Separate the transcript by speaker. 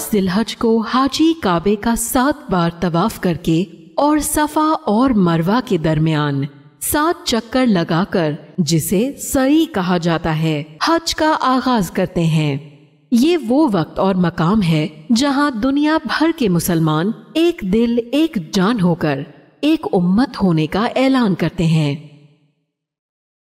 Speaker 1: जिलहज को हाजी काबे का 7 बार तवाफ करके और सफा और मरवा के दरमियान 7 चक्कर लगाकर, जिसे सई कहा जाता है, हज का आगाज करते हैं। ये वो वक्त और मकाम है जहां दुनिया भर के मुसलमान एक दिल एक जान होकर एक उम्मत होने का ऐलान करते हैं।